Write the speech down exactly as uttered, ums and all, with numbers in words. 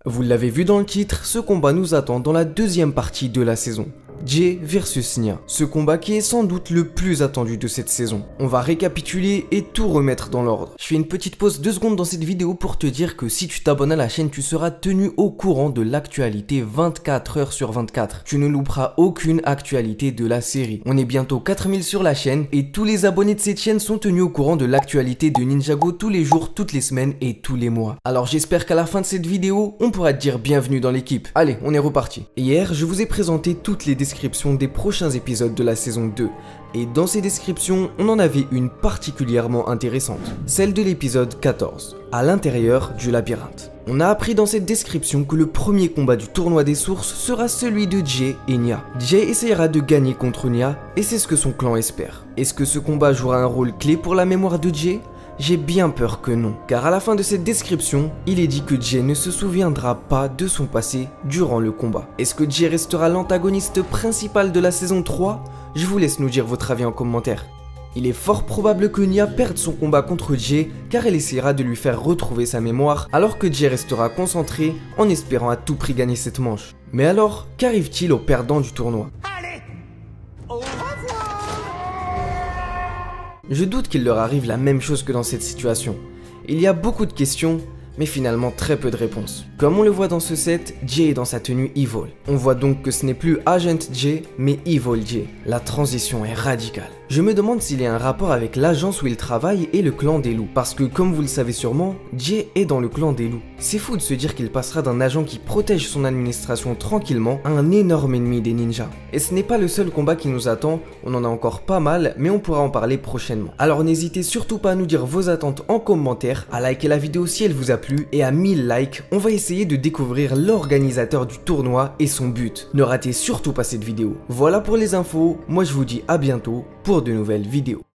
Vous l'avez vu dans le titre, ce combat nous attend dans la deuxième partie de la saison. Jay versus Nia. Ce combat qui est sans doute le plus attendu de cette saison. On va récapituler et tout remettre dans l'ordre. Je fais une petite pause deux secondes dans cette vidéo pour te dire que si tu t'abonnes à la chaîne, tu seras tenu au courant de l'actualité vingt-quatre heures sur vingt-quatre. Tu ne louperas aucune actualité de la série. On est bientôt quatre mille sur la chaîne et tous les abonnés de cette chaîne sont tenus au courant de l'actualité de Ninjago tous les jours, toutes les semaines et tous les mois. Alors j'espère qu'à la fin de cette vidéo, on pourra te dire bienvenue dans l'équipe. Allez, on est reparti. Hier, je vous ai présenté toutes les descriptions des prochains épisodes de la saison deux. Et dans ces descriptions, on en avait une particulièrement intéressante. Celle de l'épisode quatorze, à l'intérieur du labyrinthe. On a appris dans cette description que le premier combat du tournoi des sources sera celui de Jay et Nia. Jay essaiera de gagner contre Nia et c'est ce que son clan espère. Est-ce que ce combat jouera un rôle clé pour la mémoire de Jay ? J'ai bien peur que non, car à la fin de cette description, il est dit que Jay ne se souviendra pas de son passé durant le combat. Est-ce que Jay restera l'antagoniste principal de la saison trois? Je vous laisse nous dire votre avis en commentaire. Il est fort probable que Nia perde son combat contre Jay car elle essaiera de lui faire retrouver sa mémoire alors que Jay restera concentré en espérant à tout prix gagner cette manche. Mais alors, qu'arrive-t-il aux perdants du tournoi? Je doute qu'il leur arrive la même chose que dans cette situation. Il y a beaucoup de questions, mais finalement très peu de réponses. Comme on le voit dans ce set, Jay est dans sa tenue Evil. On voit donc que ce n'est plus Agent Jay, mais Evil Jay. La transition est radicale. Je me demande s'il y a un rapport avec l'agence où il travaille et le clan des loups. Parce que comme vous le savez sûrement, Jay est dans le clan des loups. C'est fou de se dire qu'il passera d'un agent qui protège son administration tranquillement à un énorme ennemi des ninjas. Et ce n'est pas le seul combat qui nous attend, on en a encore pas mal, mais on pourra en parler prochainement. Alors n'hésitez surtout pas à nous dire vos attentes en commentaire, à liker la vidéo si elle vous a plu, et à mille likes, on va essayer de découvrir l'organisateur du tournoi et son but. Ne ratez surtout pas cette vidéo. Voilà pour les infos, moi je vous dis à bientôt pour de nouvelles vidéos.